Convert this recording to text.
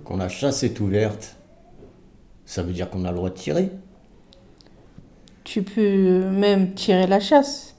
Quand la chasse est ouverte, ça veut dire qu'on a le droit de tirer. Tu peux même tirer la chasse.